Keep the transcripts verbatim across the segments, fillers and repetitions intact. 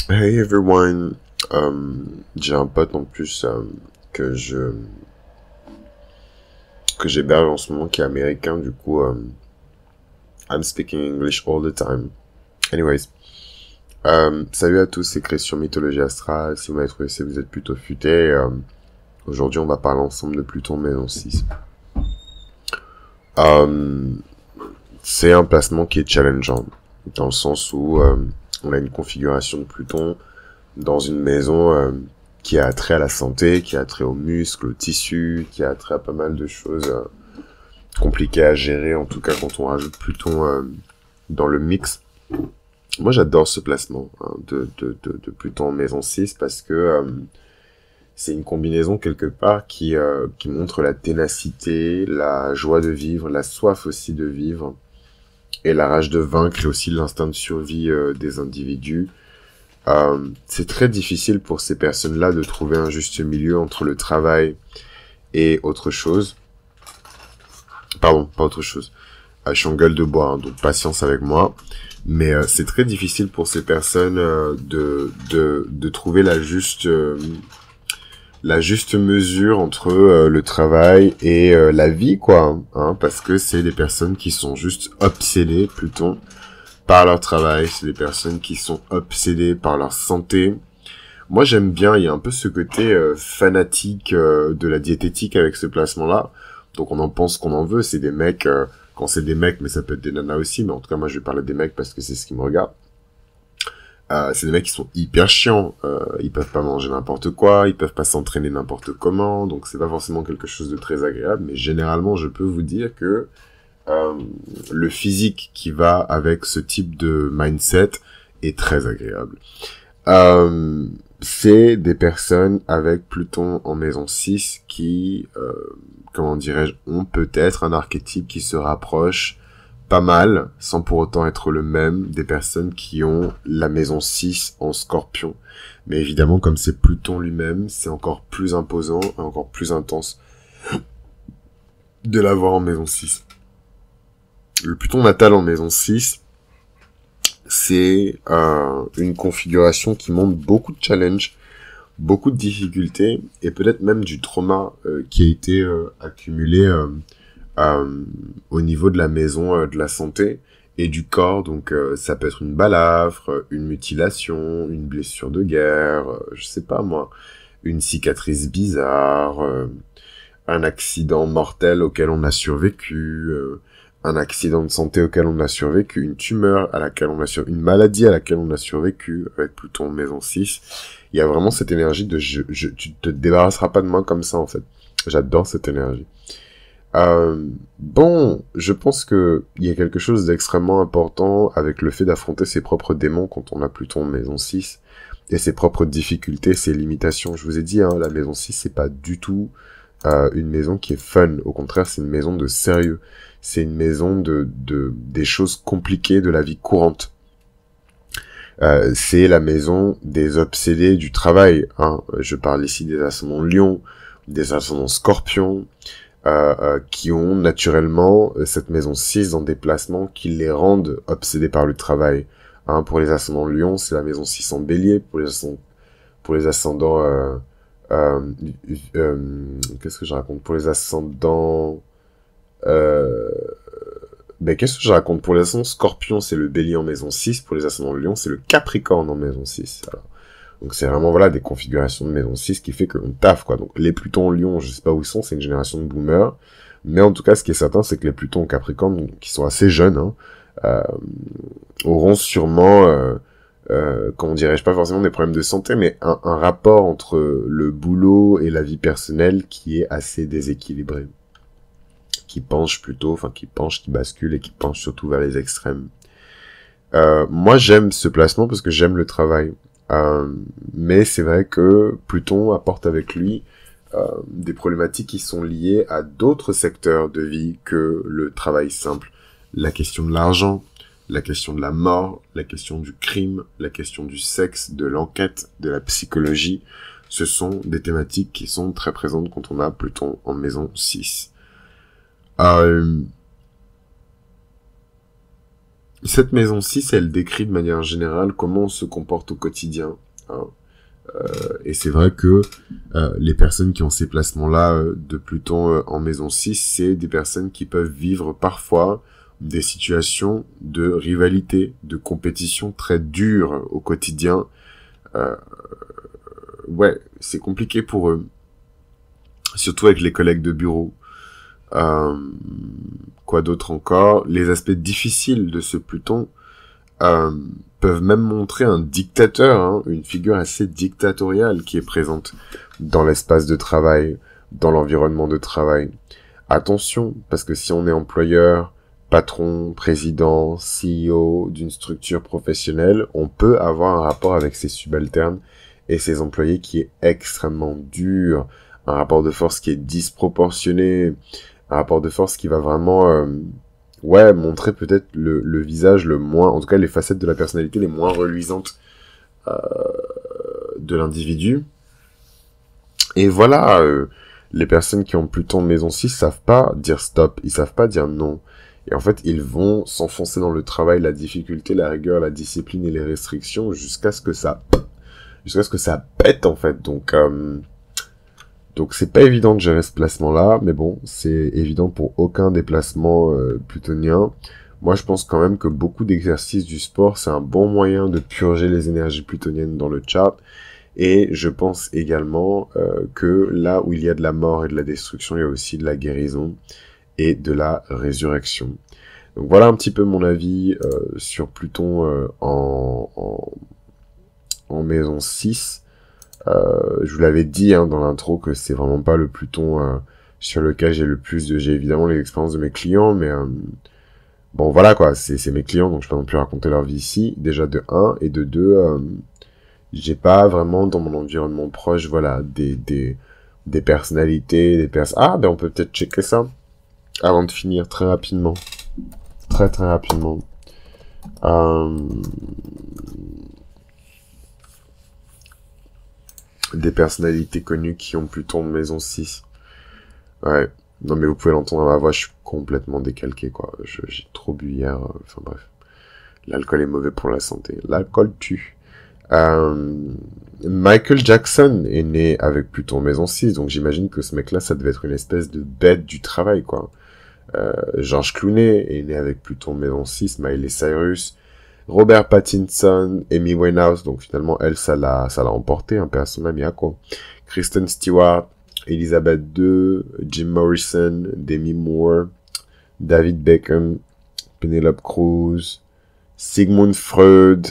Hey everyone, euh, j'ai un pote en plus euh, que je que j'héberge en ce moment qui est américain, du coup euh, I'm speaking English all the time. Anyways, euh, salut à tous, c'est Christian Mythologie Astrale. Si vous m'avez trouvé, c'est que vous êtes plutôt futé. Euh, aujourd'hui, on va parler ensemble de Pluton Maison six. Euh, c'est un placement qui est challengeant dans le sens où euh, on a une configuration de Pluton dans une maison euh, qui a trait à la santé, qui a trait aux muscles, aux tissus, qui a trait à pas mal de choses euh, compliquées à gérer, en tout cas quand on rajoute Pluton euh, dans le mix. Moi j'adore ce placement hein, de, de, de, de Pluton en maison six parce que euh, c'est une combinaison quelque part qui, euh, qui montre la ténacité, la joie de vivre, la soif aussi de vivre, et la rage de vaincre et aussi l'instinct de survie euh, des individus. Euh, c'est très difficile pour ces personnes-là de trouver un juste milieu entre le travail et autre chose. Pardon, pas autre chose. Euh, je suis en gueule de bois, hein, donc patience avec moi. Mais euh, c'est très difficile pour ces personnes euh, de, de de trouver la juste euh, la juste mesure entre euh, le travail et euh, la vie, quoi. Hein, parce que c'est des personnes qui sont juste obsédées, plutôt, par leur travail. C'est des personnes qui sont obsédées par leur santé. Moi, j'aime bien, il y a un peu ce côté euh, fanatique euh, de la diététique avec ce placement-là. Donc, on en pense qu'on en veut. C'est des mecs, euh, quand c'est des mecs, mais ça peut être des nanas aussi. Mais en tout cas, moi, je vais parler des mecs parce que c'est ce qui me regarde. Euh, c'est des mecs qui sont hyper chiants. Euh, ils peuvent pas manger n'importe quoi, ils peuvent pas s'entraîner n'importe comment. Donc, c'est pas forcément quelque chose de très agréable. Mais généralement, je peux vous dire que euh, le physique qui va avec ce type de mindset est très agréable. Euh, c'est des personnes avec Pluton en maison six qui, euh, comment dirais-je, ont peut-être un archétype qui se rapproche pas mal, sans pour autant être le même, des personnes qui ont la maison six en Scorpion. Mais évidemment, comme c'est Pluton lui-même, c'est encore plus imposant et encore plus intense de l'avoir en maison six. Le Pluton natal en maison six, c'est euh, une configuration qui montre beaucoup de challenges, beaucoup de difficultés et peut-être même du trauma euh, qui a été euh, accumulé euh, euh, au niveau de la maison euh, de la santé et du corps. Donc euh, ça peut être une balafre, une mutilation, une blessure de guerre, euh, je sais pas moi, une cicatrice bizarre, euh, un accident mortel auquel on a survécu, euh, un accident de santé auquel on a survécu, une tumeur à laquelle on a survécu, une maladie à laquelle on a survécu, avec Pluton en maison six. Il y a vraiment cette énergie de je, je, tu te débarrasseras pas de moi comme ça, en fait. J'adore cette énergie. Euh, bon, je pense que il y a quelque chose d'extrêmement important avec le fait d'affronter ses propres démons quand on a Pluton en maison six, et ses propres difficultés, ses limitations. Je vous ai dit, hein, la maison six, c'est pas du tout euh, une maison qui est fun. Au contraire, c'est une maison de sérieux. C'est une maison de, de des choses compliquées de la vie courante. Euh, c'est la maison des obsédés du travail. Hein. Je parle ici des ascendants Lion, des ascendants Scorpion, euh, euh, qui ont naturellement euh, cette maison six dans des placements qui les rendent obsédés par le travail. Hein, pour les ascendants Lion, c'est la maison six en Bélier. Pour les ascendants, pour les ascendants euh, euh, euh, qu'est-ce que je raconte pour les ascendants euh, ben qu'est-ce que je raconte pour les ascendants Scorpion, c'est le Bélier en maison six. Pour les ascendants Lion, c'est le Capricorne en maison six. Alors, donc c'est vraiment voilà des configurations de maison six qui fait que on taffe quoi. Donc les Plutons en Lion, je sais pas où ils sont, c'est une génération de boomers, mais en tout cas ce qui est certain c'est que les Plutons en Capricorne, qui sont assez jeunes, hein, euh, auront sûrement euh, euh, comment dirais-je, pas forcément des problèmes de santé, mais un, un rapport entre le boulot et la vie personnelle qui est assez déséquilibré, qui penche plutôt, enfin qui penche, qui bascule et qui penche surtout vers les extrêmes. Euh, moi j'aime ce placement parce que j'aime le travail, euh, mais c'est vrai que Pluton apporte avec lui euh, des problématiques qui sont liées à d'autres secteurs de vie que le travail simple. La question de l'argent, la question de la mort, la question du crime, la question du sexe, de l'enquête, de la psychologie, ce sont des thématiques qui sont très présentes quand on a Pluton en maison six. Euh, Cette maison six, elle décrit de manière générale comment on se comporte au quotidien. Hein. Euh, et c'est vrai que euh, les personnes qui ont ces placements-là euh, de Pluton euh, en maison six, c'est des personnes qui peuvent vivre parfois des situations de rivalité, de compétition très dures au quotidien. Euh, ouais, c'est compliqué pour eux, surtout avec les collègues de bureau. Euh, quoi d'autre encore? Les aspects difficiles de ce Pluton euh, peuvent même montrer un dictateur, hein, une figure assez dictatoriale qui est présente dans l'espace de travail, dans l'environnement de travail. Attention, parce que si on est employeur, patron, président, C E O d'une structure professionnelle, on peut avoir un rapport avec ses subalternes et ses employés qui est extrêmement dur, un rapport de force qui est disproportionné, un rapport de force qui va vraiment, euh, ouais, montrer peut-être le, le visage le moins, en tout cas les facettes de la personnalité les moins reluisantes euh, de l'individu. Et voilà, euh, les personnes qui ont Pluton maison six savent pas dire stop, ils savent pas dire non. Et en fait, ils vont s'enfoncer dans le travail, la difficulté, la rigueur, la discipline et les restrictions jusqu'à ce que ça, jusqu'à ce que ça pète en fait. Donc, euh, donc c'est pas évident de gérer ce placement-là, mais bon, c'est évident pour aucun des placements euh, plutoniens. Moi, je pense quand même que beaucoup d'exercices du sport, c'est un bon moyen de purger les énergies plutoniennes dans le chart. Et je pense également euh, que là où il y a de la mort et de la destruction, il y a aussi de la guérison et de la résurrection. Donc voilà un petit peu mon avis euh, sur Pluton euh, en, en, en maison six. Euh, je vous l'avais dit hein, dans l'intro que c'est vraiment pas le Pluton euh, sur lequel j'ai le plus de... J'ai évidemment les expériences de mes clients, mais euh, bon voilà quoi, c'est mes clients, donc je peux pas non plus raconter leur vie ici. Déjà de un, et de deux, euh, j'ai pas vraiment dans mon environnement proche, voilà, des, des, des personnalités, des personnes... Ah, ben on peut peut-être checker ça avant de finir, très rapidement. Très très rapidement. Euh... Des personnalités connues qui ont Pluton de maison six. Ouais. Non mais vous pouvez l'entendre à ma voix, je suis complètement décalqué, quoi. J'ai trop bu hier, euh... enfin bref. L'alcool est mauvais pour la santé. L'alcool tue. Euh... Michael Jackson est né avec Pluton maison six, donc j'imagine que ce mec-là, ça devait être une espèce de bête du travail, quoi. Euh, George Clooney est né avec Pluton maison six, Miley Cyrus, Robert Pattinson, Amy Winehouse, donc finalement elle ça l'a ça l'a emporté un peu à son ami à quoi. Kristen Stewart, Elizabeth deux, Jim Morrison, Demi Moore, David Beckham, Penelope Cruz, Sigmund Freud,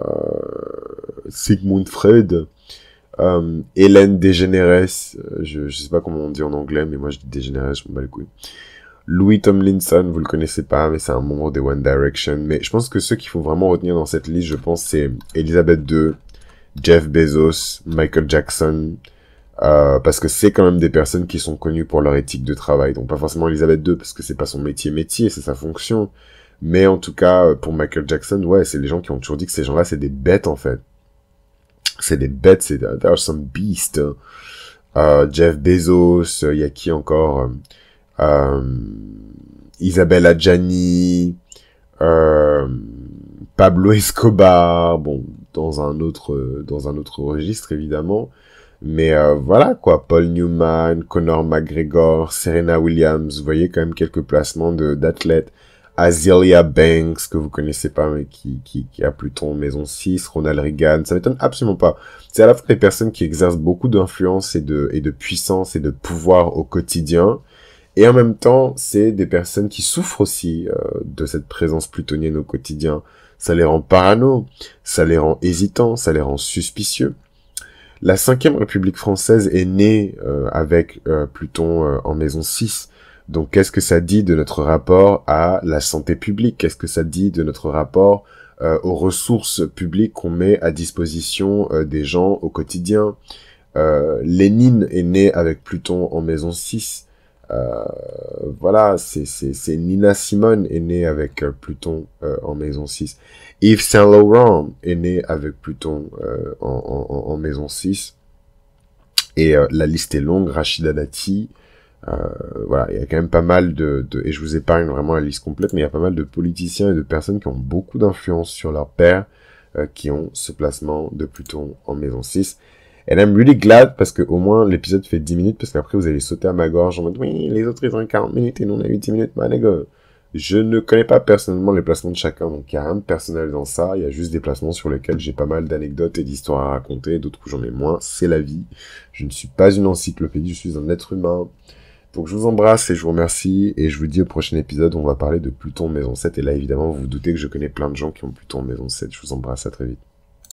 euh, Sigmund Freud, euh, Hélène DeGeneres, je je sais pas comment on dit en anglais mais moi je dis DeGeneres, je m'en bats les couilles. Louis Tomlinson, vous le connaissez pas, mais c'est un membre des One Direction. Mais je pense que ceux qu'il faut vraiment retenir dans cette liste, je pense, c'est Elizabeth deux, Jeff Bezos, Michael Jackson, euh, parce que c'est quand même des personnes qui sont connues pour leur éthique de travail. Donc pas forcément Elizabeth deux, parce que c'est pas son métier métier, c'est sa fonction. Mais en tout cas, pour Michael Jackson, ouais, c'est les gens qui ont toujours dit que ces gens-là, c'est des bêtes, en fait. C'est des bêtes, c'est, there are some beasts. Euh, Jeff Bezos, il y a qui encore? Euh, Isabelle Adjani, euh, Pablo Escobar, bon, dans un autre, dans un autre registre évidemment, mais euh, voilà quoi, Paul Newman, Conor McGregor, Serena Williams, vous voyez quand même quelques placements de d'athlètes, Azealia Banks que vous connaissez pas mais qui qui, qui a Pluton maison six, Ronald Reagan, ça m'étonne absolument pas. C'est à la fois des personnes qui exercent beaucoup d'influence et de et de puissance et de pouvoir au quotidien. Et en même temps, c'est des personnes qui souffrent aussi euh, de cette présence plutonienne au quotidien. Ça les rend parano, ça les rend hésitants, ça les rend suspicieux. La cinquième République française est née euh, avec euh, Pluton euh, en maison six. Donc qu'est-ce que ça dit de notre rapport à la santé publique? Qu'est-ce que ça dit de notre rapport euh, aux ressources publiques qu'on met à disposition euh, des gens au quotidien? euh, Lénine est né avec Pluton en maison six. Euh, voilà, c'est c'est c'est Nina Simone est née avec euh, Pluton euh, en maison six. Yves Saint Laurent est né avec Pluton euh, en, en, en maison six. Et euh, la liste est longue. Rachida Dati, Euh, voilà, il y a quand même pas mal de, de... Et je vous épargne vraiment la liste complète, mais il y a pas mal de politiciens et de personnes qui ont beaucoup d'influence sur leur père, euh, qui ont ce placement de Pluton en maison six. And I'm really glad, parce que au moins l'épisode fait dix minutes, parce qu'après vous allez sauter à ma gorge en mode, oui, les autres ils ont quarante minutes et nous on a eu dix minutes, man, les gars. Je ne connais pas personnellement les placements de chacun, donc il n'y a rien de personnel dans ça, il y a juste des placements sur lesquels j'ai pas mal d'anecdotes et d'histoires à raconter, d'autres où j'en ai moins, c'est la vie. Je ne suis pas une encyclopédie, je suis un être humain. Donc je vous embrasse et je vous remercie, et je vous dis au prochain épisode, on va parler de Pluton maison sept, et là évidemment vous vous doutez que je connais plein de gens qui ont Pluton maison sept, je vous embrasse, à très vite.